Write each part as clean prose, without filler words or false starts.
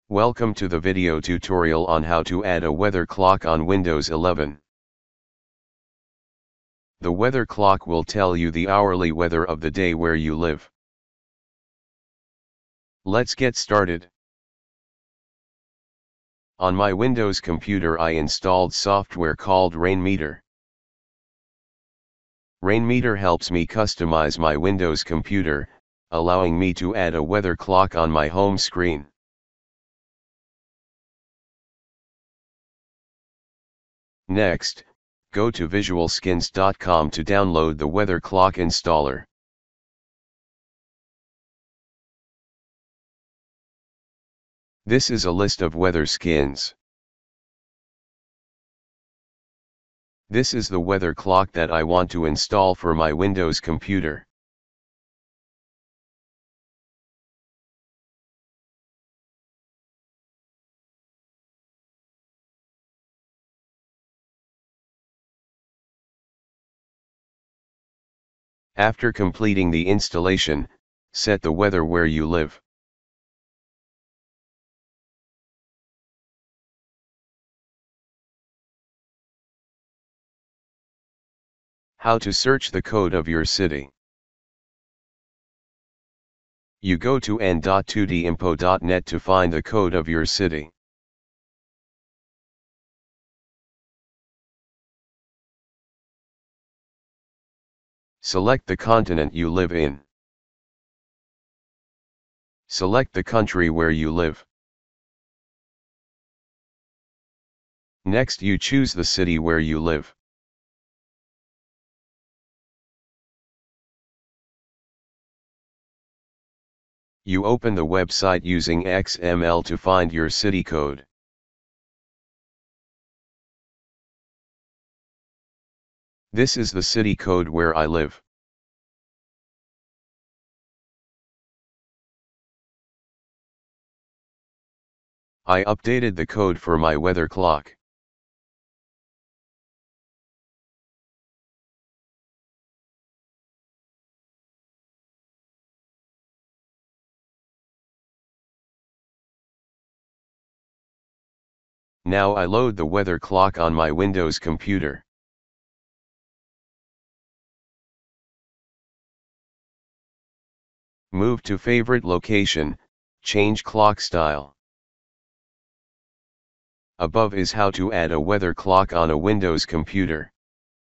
Welcome to the video tutorial on how to add a weather clock on Windows 11. The weather clock will tell you the hourly weather of the day where you live. Let's get started. On my Windows computer I installed software called Rainmeter. Rainmeter helps me customize my Windows computer, allowing me to add a weather clock on my home screen. Next, go to visualskins.com to download the weather clock installer. This is a list of weather skins. This is the weather clock that I want to install for my Windows computer. After completing the installation, set the weather where you live. How to search the code of your city. You go to n.2dinfo.net to find the code of your city. Select the continent you live in. Select the country where you live. Next you choose the city where you live. You open the website using XML to find your city code. This is the city code where I live. I updated the code for my weather clock. Now I load the weather clock on my Windows computer. Move to favorite location, change clock style. Above is how to add a weather clock on a Windows computer.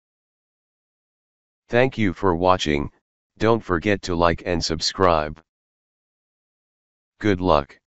Thank you for watching, don't forget to like and subscribe. Good luck.